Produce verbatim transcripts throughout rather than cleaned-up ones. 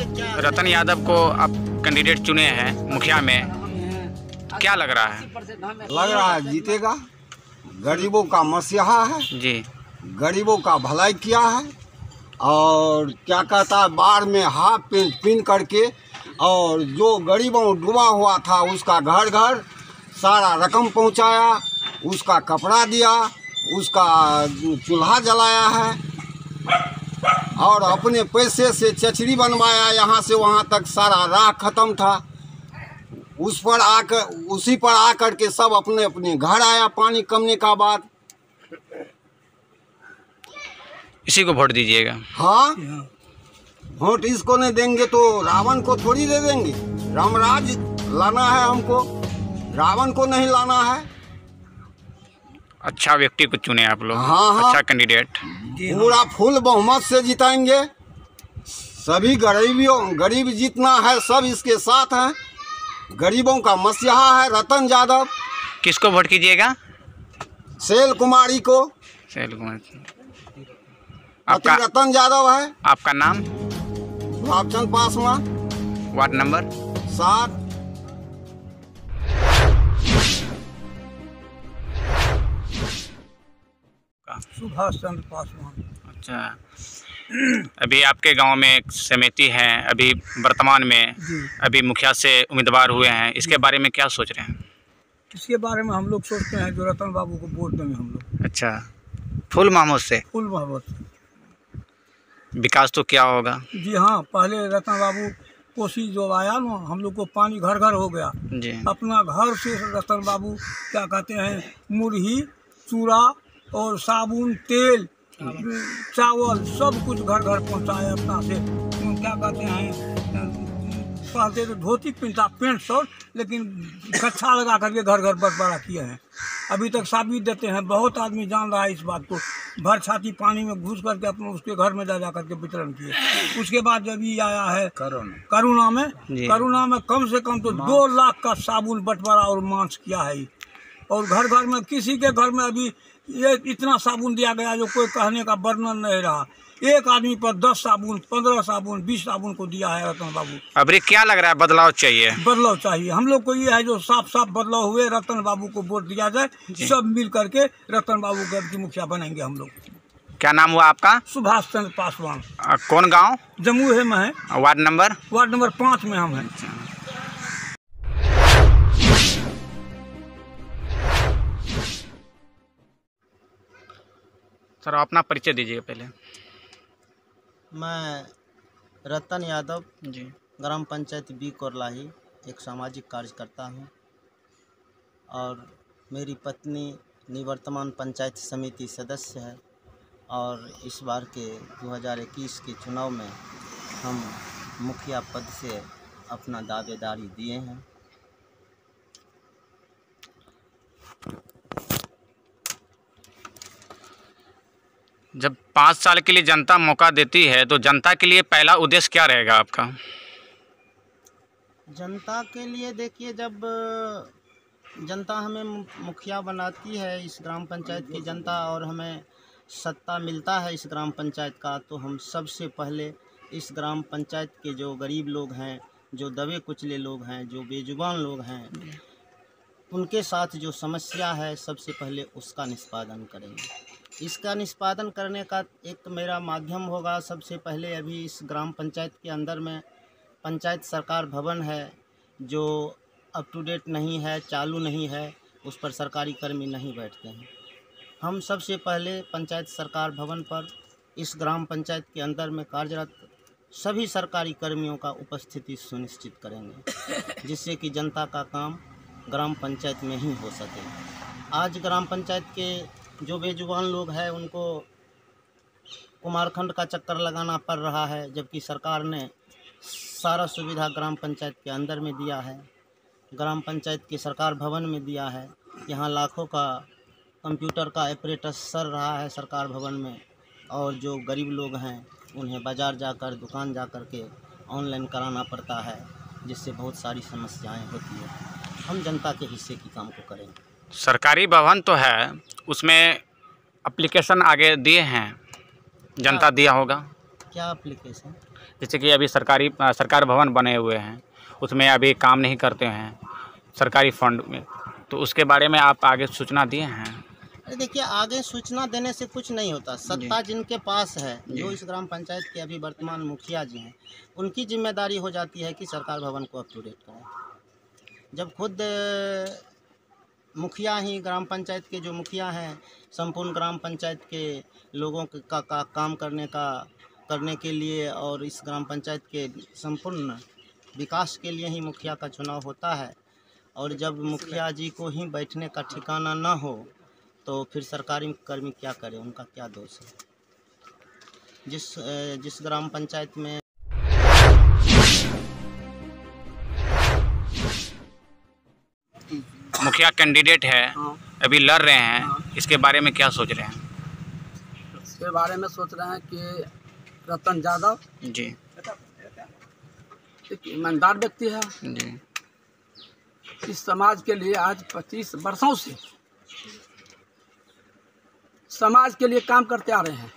रतन यादव को आप कैंडिडेट चुने हैं मुखिया में, क्या लग रहा है? लग रहा है जीतेगा। गरीबों का मसीहा है जी, गरीबों का भलाई किया है। और क्या कहता है, बाढ़ में हाफ पेंट पिन करके और जो गरीबों डूबा हुआ था उसका घर घर सारा रकम पहुंचाया, उसका कपड़ा दिया, उसका चूल्हा जलाया है और अपने पैसे से चचरी बनवाया। यहाँ से वहाँ तक सारा राह खत्म था, उस पर आकर उसी पर आकर के सब अपने अपने घर आया पानी कमने का बाद। इसी को वोट दीजिएगा? हाँ, वोट इसको नहीं देंगे तो रावण को थोड़ी दे देंगे। रामराज लाना है हमको, रावण को नहीं लाना है। अच्छा व्यक्ति को चुने आप लोग। हाँ हाँ, अच्छा कैंडिडेट, पूरा फुल बहुमत से जिताएंगे। सभी गरीबियों गरीब जितना है सब इसके साथ हैं। गरीबों का मसीहा है रतन यादव। किसको वोट कीजिएगा? शैल कुमारी को। शैल कुमार। आपका रतन यादव है। आपका नाम? भावचंद पासवान। Ward number? सात। सुभाष चंद्र पासवान। अच्छा, अभी आपके गांव में एक समिति है, अभी वर्तमान में अभी मुखिया से उम्मीदवार हुए हैं, इसके बारे में क्या सोच रहे हैं? इसके बारे में हम लोग सोचते हैं जो रतन बाबू को वोट देंगे हम लोग। अच्छा, फुल मोहम्मद से? फुल मोहब्बत से। विकास तो क्या होगा? जी हाँ, पहले रतन बाबू कोसी जो आया ना, हम लोग को पानी घर घर हो गया जी। अपना घर से रतन बाबू क्या कहते हैं, मुरही, चूड़ा और साबुन, तेल, चावल सब कुछ घर घर पहुंचाए अपना से। क्या कहते हैं, पहले तो धोती पहनता, पेंट शर्ट, लेकिन कच्छा लगा करके घर घर बंटवारा किए हैं। अभी तक साबित देते हैं, बहुत आदमी जान रहा है इस बात को। भर छाती पानी में घुस करके अपने उसके घर में जा जा करके वितरण किए। उसके बाद जब ये आया है करुणा करुणा में करुणा में कम से कम तो दो लाख का साबुन बंटवारा और मांस किया है। और घर घर में किसी के घर में अभी ये इतना साबुन दिया गया जो कोई कहने का वर्णन नहीं रहा। एक आदमी पर दस साबुन, पंद्रह साबुन, बीस साबुन को दिया है रतन बाबू। अभी क्या लग रहा है, बदलाव चाहिए? बदलाव चाहिए हम लोग को। ये है जो साफ साफ बदलाव हुए, रतन बाबू को वोट दिया जाए, सब मिल करके रतन बाबू का मुखिया बनेंगे हम लोग। क्या नाम हुआ आपका? सुभाष चंद्र पासवान। आ, कौन गाँव? जमुई में है। Ward number? वार्ड नंबर पाँच में हम हैं। सर, अपना परिचय दीजिए पहले। मैं रतन यादव जी, ग्राम पंचायत बी कोरलाही एक सामाजिक कार्यकर्ता हूँ और मेरी पत्नी निवर्तमान पंचायत समिति सदस्य है। और इस बार के दो हज़ार इक्कीस के चुनाव में हम मुखिया पद से अपना दावेदारी दिए हैं। जब पाँच साल के लिए जनता मौका देती है तो जनता के लिए पहला उद्देश्य क्या रहेगा आपका? जनता के लिए देखिए, जब जनता हमें मुखिया बनाती है इस ग्राम पंचायत की जनता, और हमें सत्ता मिलता है इस ग्राम पंचायत का, तो हम सबसे पहले इस ग्राम पंचायत के जो गरीब लोग हैं, जो दबे कुचले लोग हैं, जो बेजुबान लोग हैं, उनके साथ जो समस्या है सबसे पहले उसका निष्पादन करेंगे। इसका निष्पादन करने का एक मेरा माध्यम होगा। सबसे पहले अभी इस ग्राम पंचायत के अंदर में पंचायत सरकार भवन है जो अप टू डेट नहीं है, चालू नहीं है, उस पर सरकारी कर्मी नहीं बैठते हैं। हम सबसे पहले पंचायत सरकार भवन पर इस ग्राम पंचायत के अंदर में कार्यरत सभी सरकारी कर्मियों का उपस्थिति सुनिश्चित करेंगे, जिससे कि जनता का काम ग्राम पंचायत में ही हो सके। आज ग्राम पंचायत के जो बेजुबान लोग हैं उनको कुमारखंड का चक्कर लगाना पड़ रहा है, जबकि सरकार ने सारा सुविधा ग्राम पंचायत के अंदर में दिया है, ग्राम पंचायत के सरकार भवन में दिया है। यहाँ लाखों का कंप्यूटर का ऑपरेटस सर रहा है सरकार भवन में, और जो गरीब लोग हैं उन्हें बाज़ार जाकर, दुकान जाकर के ऑनलाइन कराना पड़ता है, जिससे बहुत सारी समस्याएं होती हैं। हम जनता के हिस्से की काम को करेंगे। सरकारी भवन तो है, उसमें एप्लीकेशन आगे दिए हैं, जनता दिया होगा? क्या एप्लीकेशन? जैसे कि अभी सरकारी सरकार भवन बने हुए हैं, उसमें अभी काम नहीं करते हैं सरकारी फंड में, तो उसके बारे में आप आगे सूचना दिए हैं? अरे देखिए, आगे सूचना देने से कुछ नहीं होता। सत्ता जिनके पास है, जो इस ग्राम पंचायत के अभी वर्तमान मुखिया जी हैं, उनकी जिम्मेदारी हो जाती है कि सरकार भवन को अप टू डेट करें। जब खुद मुखिया ही, ग्राम पंचायत के जो मुखिया हैं, संपूर्ण ग्राम पंचायत के लोगों का, का काम करने का करने के लिए और इस ग्राम पंचायत के संपूर्ण विकास के लिए ही मुखिया का चुनाव होता है। और जब मुखिया जी को ही बैठने का ठिकाना ना हो तो फिर सरकारी कर्मी क्या करें, उनका क्या दोष है। जिस जिस ग्राम पंचायत में मुखिया कैंडिडेट है, अभी लड़ रहे हैं, इसके बारे में क्या सोच रहे हैं? इसके बारे में सोच रहे हैं कि रतन यादव जी एक ईमानदार व्यक्ति है। जी इस समाज के लिए आज पच्चीस वर्षों से समाज के लिए काम करते आ रहे हैं।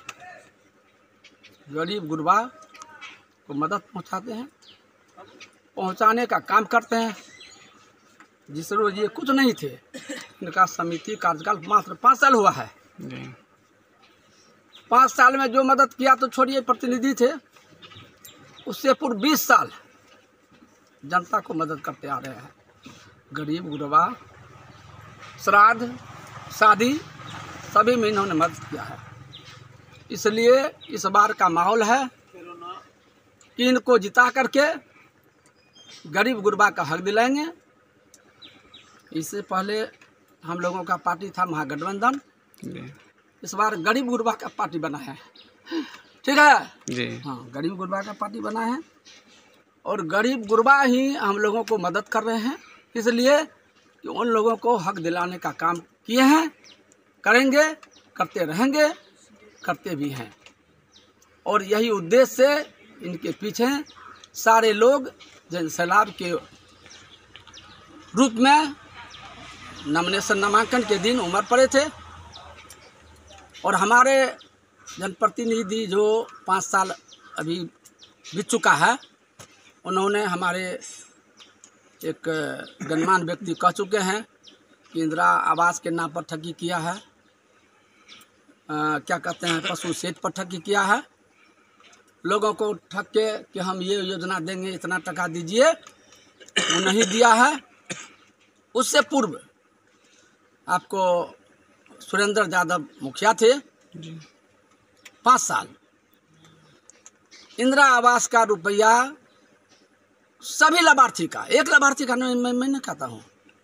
गरीब गुरबा को मदद पहुंचाते हैं, पहुंचाने का काम करते हैं। जिस रोज ये कुछ नहीं थे, इनका समिति कार्यकाल मात्र पाँच साल हुआ है। जी पाँच साल में जो मदद किया तो छोड़िए, प्रतिनिधि थे, उससे पूर्व बीस साल जनता को मदद करते आ रहे हैं। गरीब गुरबा, श्राद्ध, शादी सभी में इन्होंने मदद किया है। इसलिए इस बार का माहौल है कि इनको जिता करके गरीब गुरबा का हक दिलाएंगे। इससे पहले हम लोगों का पार्टी था महागठबंधन, इस बार गरीब गुरबा का पार्टी बना है। ठीक है जी हाँ, गरीब गुरबा का पार्टी बना है और गरीब गुरबा ही हम लोगों को मदद कर रहे हैं। इसलिए कि उन लोगों को हक दिलाने का काम किए हैं, करेंगे, करते रहेंगे, करते भी हैं। और यही उद्देश्य से इनके पीछे सारे लोग जन सैलाब के रूप में नॉमिनेशन नामांकन के दिन उमड़ पड़े थे। और हमारे जनप्रतिनिधि जो पाँच साल अभी बीत चुका है, उन्होंने हमारे एक गणमान्य व्यक्ति कह चुके हैं कि इंदिरा आवास के नाम पर ठगी किया है, आ, क्या कहते हैं पशु सेठ पर ठगी किया है। लोगों को ठग के कि हम ये योजना देंगे, इतना टका दीजिए, वो नहीं दिया है। उससे पूर्व आपको सुरेंद्र यादव मुखिया थे पाँच साल, इंदिरा आवास का रुपया सभी लाभार्थी का, एक लाभार्थी का नहीं, मैं, मैं नहीं कहता हूँ,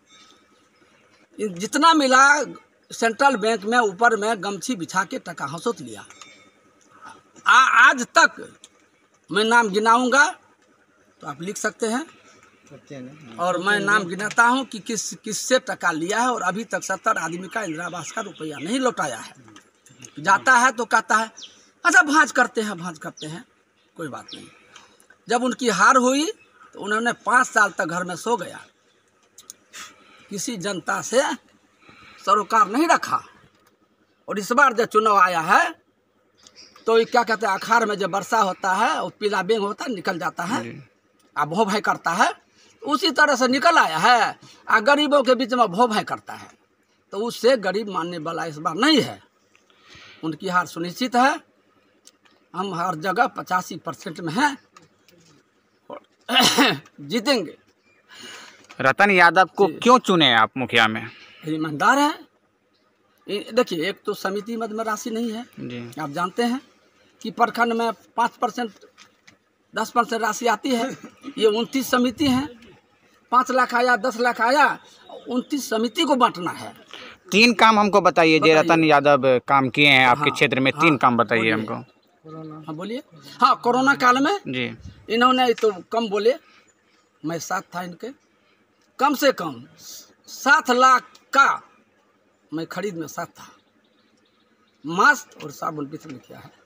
जितना मिला सेंट्रल बैंक में ऊपर में गमछी बिछा के टका हंसोत लिया। आ, आज तक मैं नाम गिनाऊंगा तो आप लिख सकते हैं, और मैं नाम गिनाता हूं कि किस किससे टका लिया है। और अभी तक सत्तर आदमी का इंदिरा आवास का रुपया नहीं लौटाया है। जाता है तो कहता है अच्छा भांज करते हैं, भांज करते हैं, कोई बात नहीं। जब उनकी हार हुई तो उन्होंने पाँच साल तक घर में सो गया, किसी जनता से सरोकार नहीं रखा। और इस बार जब चुनाव आया है तो क्या कहते हैं, अखाड़ में जब वर्षा होता है और पीला बेंग होता है, निकल जाता है, अब भो भाई करता है, उसी तरह से निकल आया है। आ गरीबों के बीच में भो भाई करता है, तो उससे गरीब मानने वाला इस बार नहीं है। उनकी हार सुनिश्चित है। हम हर जगह पचासी परसेंट में हैं और जीतेंगे। रतन यादव को क्यों चुने आप मुखिया में? ईमानदार है। देखिए, एक तो समिति मद में राशि नहीं है जी, आप जानते हैं कि प्रखंड में पाँच परसेंट दस परसेंट राशि आती है। ये उनतीस समिति हैं, पाँच लाख आया, दस लाख आया, उनतीस समिति को बांटना है। तीन काम हमको बताइए जो रतन यादव काम किए हैं आपके हाँ, क्षेत्र में। हाँ, तीन काम बताइए हमको। हाँ बोलिए। हाँ, कोरोना काल में जी इन्होंने तो कम बोले, मैं साथ था इनके, कम से कम सात लाख का मैं खरीद में साथ था। मास्क और साबुन वितरण किया है।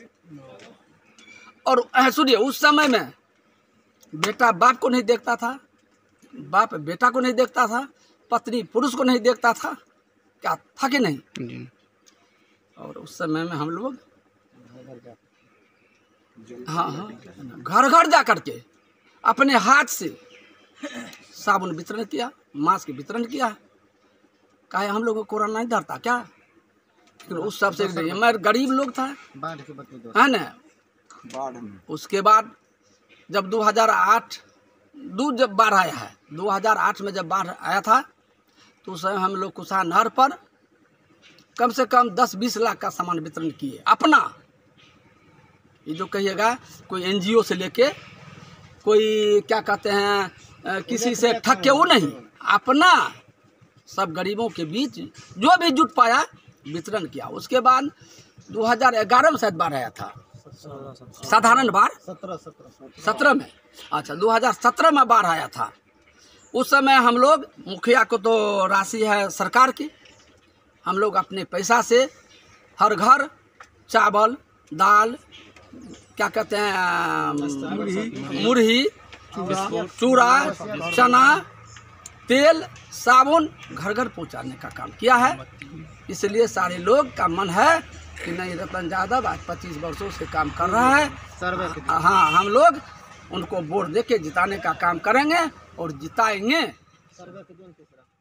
और सुनिए, उस समय में बेटा बाप को नहीं देखता था, बाप बेटा को नहीं देखता था, पत्नी पुरुष को नहीं देखता था, क्या था कि नहीं? जी और उस समय में हम लोग हाँ हाँ घर घर जा करके अपने हाथ से साबुन वितरण किया, मास्क वितरण किया। कहे हम लोग को कोरोना नहीं धरता क्या? लेकिन उस सबसे मैं गरीब लोग था, बाढ़ के बदले है ना। उसके बाद जब दो हज़ार आठ दो जब बाढ़ आया है, दो हज़ार आठ में जब बाढ़ आया था तो उस समय हम लोग कुशा नहर पर कम से कम दस बीस लाख का सामान वितरण किए अपना। ये जो कहिएगा कोई एनजीओ से लेके कोई क्या कहते हैं किसी से ठग के, वो नहीं, अपना सब गरीबों के बीच जो भी जुट पाया वितरण किया। उसके बाद दो हज़ार ग्यारह में शायद बाढ़ आया था, साधारण बाढ़ सत्रह सत्रह सत्रह में, अच्छा दो हज़ार सत्रह में बाढ़ आया था। उस समय हम लोग, मुखिया को तो राशि है सरकार की, हम लोग अपने पैसा से हर घर चावल, दाल, क्या कहते हैं मुरही, चूड़ा, चना, तेल, साबुन घर घर पहुंचाने का काम किया है। इसलिए सारे लोग का मन है कि नहीं, रतन यादव आज पच्चीस वर्षों से काम कर रहा है, हाँ हम लोग उनको वोट दे के जिताने का काम करेंगे और जिताएंगे।